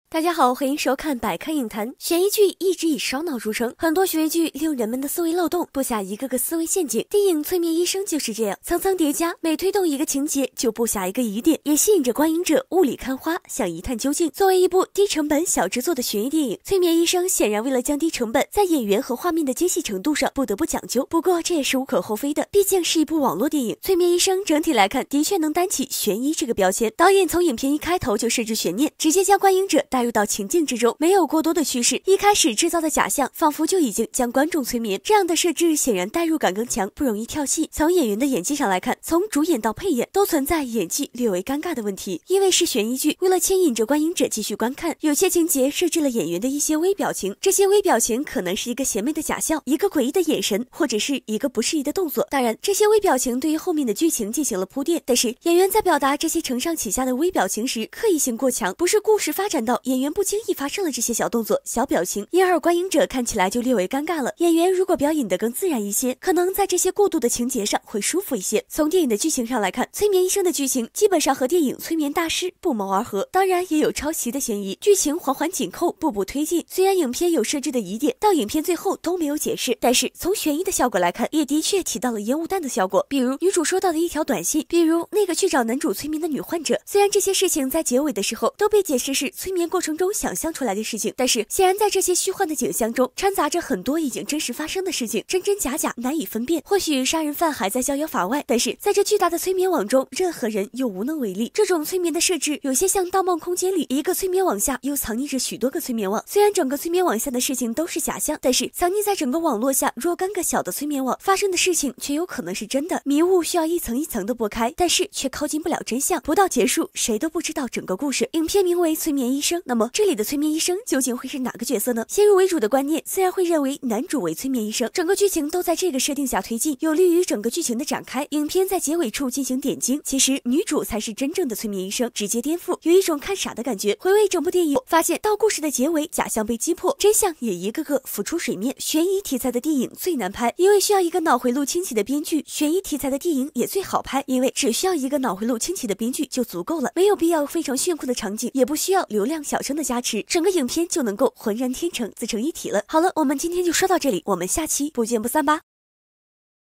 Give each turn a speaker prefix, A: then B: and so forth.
A: 大家好，欢迎收看百看影坛。悬疑剧一直以烧脑著称，很多悬疑剧利用人们的思维漏洞，布下一个个思维陷阱。电影《催眠医生》就是这样，层层叠加，每推动一个情节就布下一个疑点，也吸引着观影者雾里看花，想一探究竟。作为一部低成本小制作的悬疑电影，《催眠医生》显然为了降低成本，在演员和画面的接戏程度上不得不讲究。不过这也是无可厚非的，毕竟是一部网络电影。《催眠医生》整体来看的确能担起悬疑这个标签。导演从影片一开头就设置悬念，直接将观影者带入到情境之中，没有过多的叙事，一开始制造的假象仿佛就已经将观众催眠。这样的设置显然代入感更强，不容易跳戏。从演员的演技上来看，从主演到配演都存在演技略为尴尬的问题。因为是悬疑剧，为了牵引着观影者继续观看，有些情节设置了演员的一些微表情，这些微表情可能是一个邪魅的假笑，一个诡异的眼神，或者是一个不适宜的动作。当然，这些微表情对于后面的剧情进行了铺垫，但是演员在表达这些承上启下的微表情时，刻意性过强，不是故事发展到演员不经意发生了这些小动作、小表情，因而观影者看起来就略为尴尬了。演员如果表演得更自然一些，可能在这些过渡的情节上会舒服一些。从电影的剧情上来看，催眠医生的剧情基本上和电影《催眠大师》不谋而合，当然也有抄袭的嫌疑。剧情环环紧扣，步步推进。虽然影片有设置的疑点，到影片最后都没有解释，但是从悬疑的效果来看，也的确起到了烟雾弹的效果。比如女主收到的一条短信，比如那个去找男主催眠的女患者。虽然这些事情在结尾的时候都被解释是催眠过程中想象出来的事情，但是显然在这些虚幻的景象中掺杂着很多已经真实发生的事情，真真假假难以分辨。或许杀人犯还在逍遥法外，但是在这巨大的催眠网中，任何人又无能为力。这种催眠的设置有些像《盗梦空间》里一个催眠网下又藏匿着许多个催眠网，虽然整个催眠网下的事情都是假象，但是藏匿在整个网络下若干个小的催眠网发生的事情却有可能是真的。迷雾需要一层一层的拨开，但是却靠近不了真相，不到结束谁都不知道整个故事。影片名为《催眠医生》，那么这里的催眠医生究竟会是哪个角色呢？先入为主的观念自然会认为男主为催眠医生，整个剧情都在这个设定下推进，有利于整个剧情的展开。影片在结尾处进行点睛，其实女主才是真正的催眠医生，直接颠覆，有一种看傻的感觉。回味整部电影，发现到故事的结尾，假象被击破，真相也一个个浮出水面。悬疑题材的电影最难拍，因为需要一个脑回路清奇的编剧；悬疑题材的电影也最好拍，因为只需要一个脑回路清奇的编剧就足够了，没有必要非常炫酷的场景，也不需要流量小生的加持，整个影片就能够浑然天成，自成一体了。好了，我们今天就说到这里，我们下期不见不散吧。